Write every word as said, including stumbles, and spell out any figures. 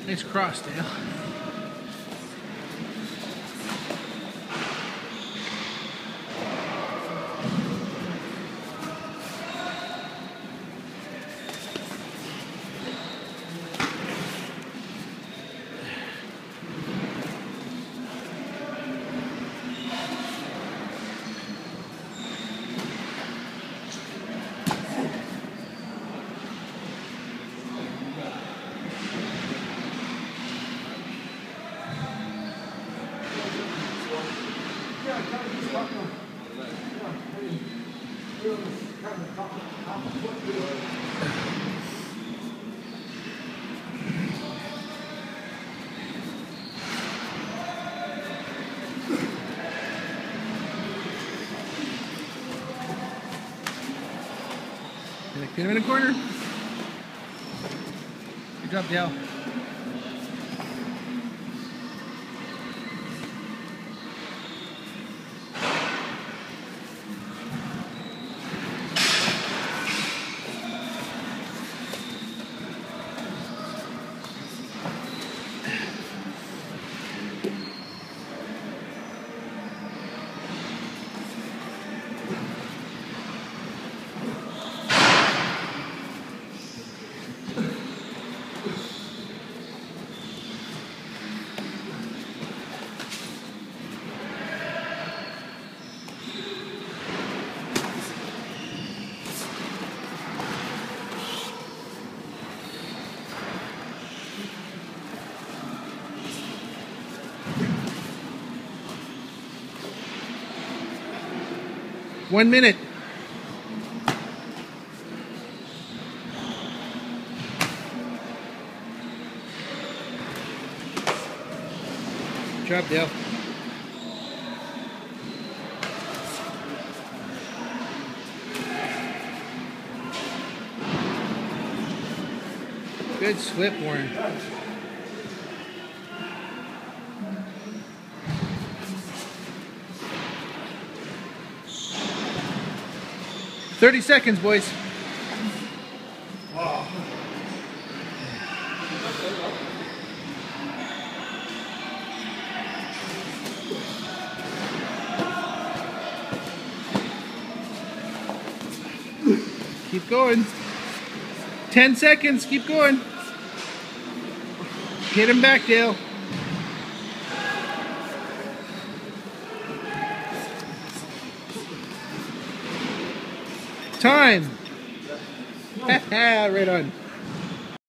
Nice cross, Dale. Get him in the corner. Good job, Dale. One minute. Good job, Dale. Good slip, Warren. Thirty seconds, boys. Wow. Keep going. Ten seconds. Keep going. Get him back, Dale. Time. Right on.